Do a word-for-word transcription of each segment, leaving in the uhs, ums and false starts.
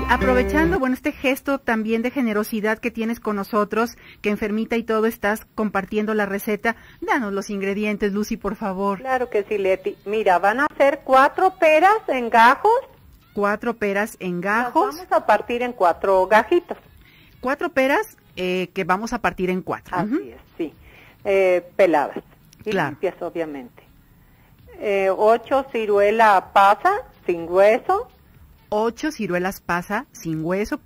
aprovechando, bueno, este gesto también de generosidad que tienes con nosotros, que enfermita y todo estás compartiendo la receta, danos los ingredientes, Lucy, por favor. Claro que sí, Leti. Mira, van a ser cuatro peras en gajos. Cuatro peras en gajos. Las vamos a partir en cuatro gajitos. Cuatro peras eh, que vamos a partir en cuatro. Así uh-huh. es, sí. Eh, peladas. Y claro. limpias, obviamente. Eh, ocho ciruela pasa, sin hueso. Ocho ciruelas pasa, sin hueso.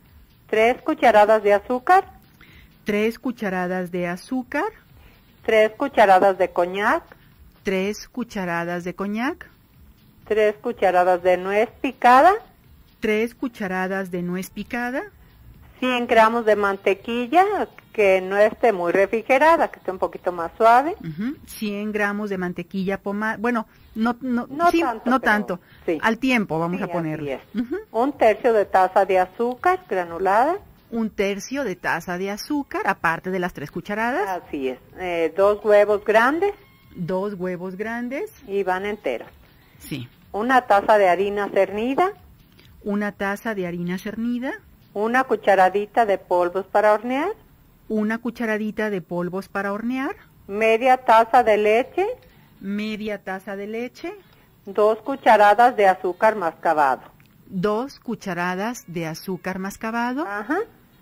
Tres cucharadas de azúcar. Tres cucharadas de azúcar. Tres cucharadas de coñac. Tres cucharadas de coñac. Tres cucharadas de nuez picada. Tres cucharadas de nuez picada. cien gramos de mantequilla, que no esté muy refrigerada, que esté un poquito más suave. Uh-huh. cien gramos de mantequilla pomada. Bueno, no, no, no sí, tanto. No pero, tanto. Sí. Al tiempo vamos sí, a ponerle. Uh-huh. Un tercio de taza de azúcar granulada. Un tercio de taza de azúcar, aparte de las tres cucharadas. Así es. Eh, dos huevos grandes. Dos huevos grandes. Y van enteros. Sí. Una taza de harina cernida. Una taza de harina cernida. Una cucharadita de polvos para hornear. Una cucharadita de polvos para hornear. Media taza de leche. Media taza de leche. Dos cucharadas de azúcar mascabado. Dos cucharadas de azúcar mascabado. Ajá.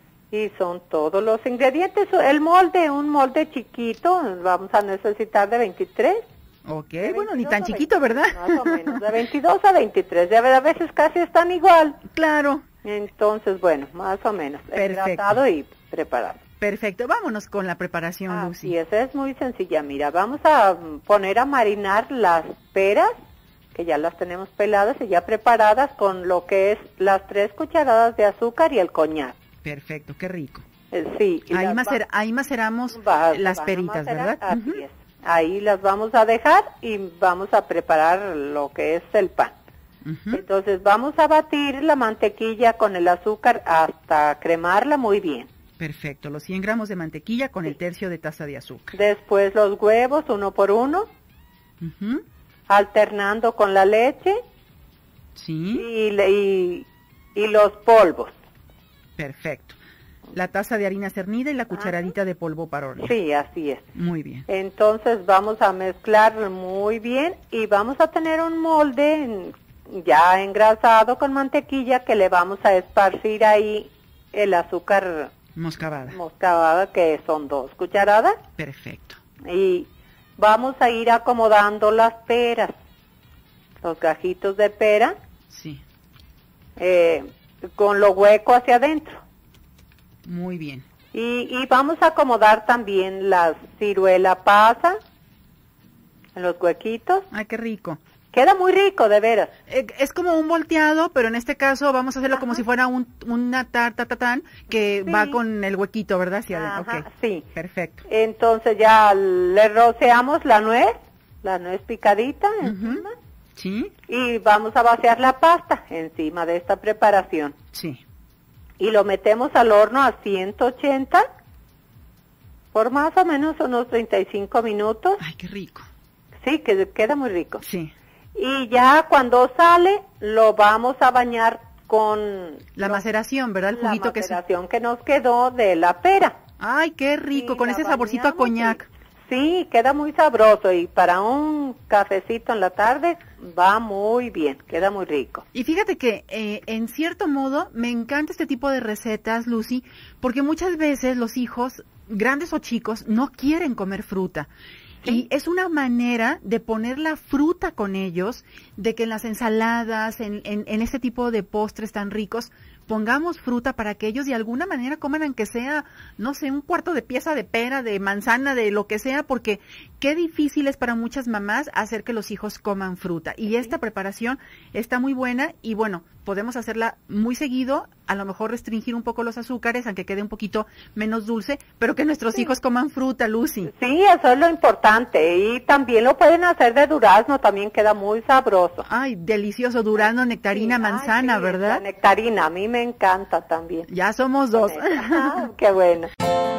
Y son todos los ingredientes. El molde, un molde chiquito, vamos a necesitar de veintitrés. Ok, bueno, ni tan chiquito, ¿verdad? Más o menos, de veintidós a veintitrés. Ya a veces casi están igual. Claro. Entonces, bueno, más o menos. Perfecto. Hidratado y preparado. Perfecto, vámonos con la preparación, Ah, Lucy. Sí, esa es muy sencilla. Mira, vamos a poner a marinar las peras, que ya las tenemos peladas y ya preparadas, con lo que es las tres cucharadas de azúcar y el coñac. Perfecto, qué rico. Eh, sí. Ahí, las macer, va, ahí maceramos va, las van peritas, macerar, ¿verdad? Así uh-huh. es. Ahí las vamos a dejar y vamos a preparar lo que es el pan. Uh-huh. Entonces vamos a batir la mantequilla con el azúcar hasta cremarla muy bien. Perfecto, los cien gramos de mantequilla con sí. el tercio de taza de azúcar. Después los huevos uno por uno, uh-huh. alternando con la leche. Sí. Y, y, y los polvos. Perfecto. La taza de harina cernida y la cucharadita Ajá. de polvo para hornear. Sí, así es. Muy bien. Entonces vamos a mezclar muy bien y vamos a tener un molde ya engrasado con mantequilla que le vamos a esparcir ahí el azúcar moscabada. Moscabada, que son dos cucharadas. Perfecto. Y vamos a ir acomodando las peras, los gajitos de pera. Sí. Eh, con lo hueco hacia adentro. Muy bien. Y, y vamos a acomodar también la ciruela pasa en los huequitos. Ay, qué rico. Queda muy rico, de veras. Eh, es como un volteado, pero en este caso vamos a hacerlo Ajá. como si fuera un, una tarta tatán que sí. va con el huequito, ¿verdad? Hacia adentro. Okay. Sí. Perfecto. Entonces ya le rociamos la nuez, la nuez picadita uh-huh. encima. Sí. Y vamos a vaciar la pasta encima de esta preparación. Sí. Y lo metemos al horno a ciento ochenta por más o menos unos treinta y cinco minutos. Ay, qué rico. Sí, que queda muy rico. Sí. Y ya cuando sale, lo vamos a bañar con... La lo, maceración, ¿verdad? El juguito que... La maceración que, que nos quedó de la pera. Ay, qué rico, sí, con ese saborcito a coñac. Y, sí, queda muy sabroso y para un cafecito en la tarde va muy bien, queda muy rico. Y fíjate que eh, en cierto modo me encanta este tipo de recetas, Lucy, porque muchas veces los hijos, grandes o chicos, no quieren comer fruta. Y es una manera de poner la fruta con ellos, de que en las ensaladas, en, en, en este tipo de postres tan ricos, pongamos fruta para que ellos de alguna manera coman, aunque sea, no sé, un cuarto de pieza de pera, de manzana, de lo que sea, porque qué difícil es para muchas mamás hacer que los hijos coman fruta. Y esta preparación está muy buena y bueno, podemos hacerla muy seguido, a lo mejor restringir un poco los azúcares, aunque quede un poquito menos dulce, pero que nuestros sí. hijos coman fruta, Lucy. Sí, eso es lo importante. Y también lo pueden hacer de durazno, también queda muy sabroso. Ay, delicioso, durazno, nectarina, sí, manzana, ay, sí, ¿verdad? La nectarina, a mí me encanta también. Ya somos dos. Ah, qué bueno.